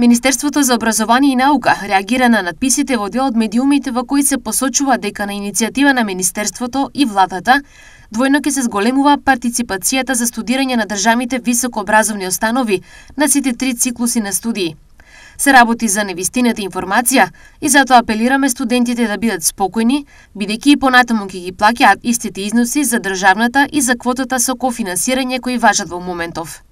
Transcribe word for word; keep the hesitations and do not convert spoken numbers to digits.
Министерството за образование и наука реагира на надписите во дел од медиумите во кои се посочува дека на иницијатива на Министерството и владата двојно ќе се зголемува партиципацијата за студирање на државните високообразовни установи на сите три циклуси на студии. Се работи за невистината информација и затоа апелираме студентите да бидат спокојни, бидејќи и понатаму ќе ги плаќаат истите износи за државната и за квотата со кофинансирање кои важат во моментов.